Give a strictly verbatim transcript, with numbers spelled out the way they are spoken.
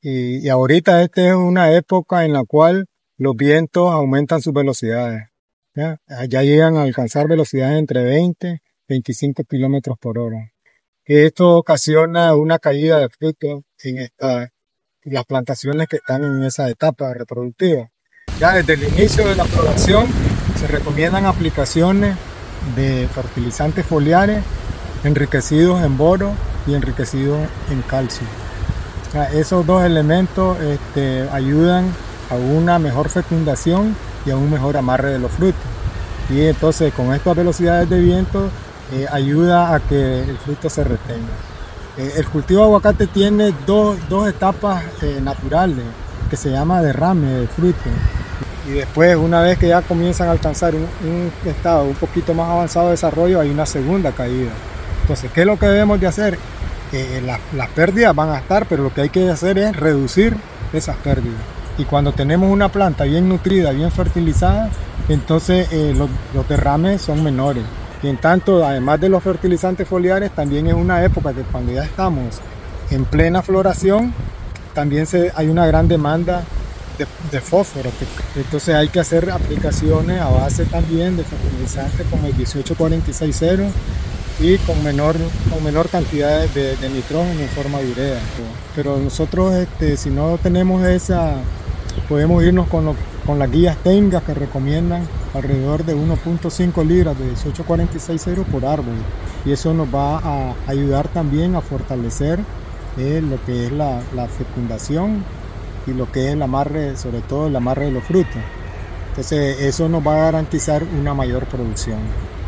Y, y ahorita esta es una época en la cual los vientos aumentan sus velocidades. ¿Ya? Ya llegan a alcanzar velocidades entre veinte y veinticinco kilómetros por hora. Esto ocasiona una caída de frutos en esta, las plantaciones que están en esa etapa reproductiva. Ya desde el inicio de la floración se recomiendan aplicaciones de fertilizantes foliares enriquecidos en boro y enriquecidos en calcio. O sea, esos dos elementos este, ayudan a una mejor fecundación y a un mejor amarre de los frutos. Y entonces con estas velocidades de viento eh, ayuda a que el fruto se retenga. Eh, el cultivo de aguacate tiene dos, dos etapas eh, naturales que se llama derrame de fruto. Y después, una vez que ya comienzan a alcanzar un, un estado un poquito más avanzado de desarrollo, hay una segunda caída. Entonces, ¿qué es lo que debemos de hacer? Eh, las, las pérdidas van a estar, pero lo que hay que hacer es reducir esas pérdidas. Y cuando tenemos una planta bien nutrida, bien fertilizada, entonces eh, los, los derrames son menores. Y en tanto, además de los fertilizantes foliares, también es una época que cuando ya estamos en plena floración, también se, hay una gran demanda de, de fósforo. Entonces hay que hacer aplicaciones a base también de fertilizantes como el dieciocho cuarenta y seis cero y con menor, con menor cantidad de, de nitrógeno en forma de urea. Pero nosotros, este, si no tenemos esa, podemos irnos con, lo, con las guías técnicas que recomiendan alrededor de uno punto cinco libras de dieciocho cuarenta y seis cero por árbol. Y eso nos va a ayudar también a fortalecer eh, lo que es la, la fecundación y lo que es el amarre, sobre todo el amarre de los frutos. Entonces eso nos va a garantizar una mayor producción.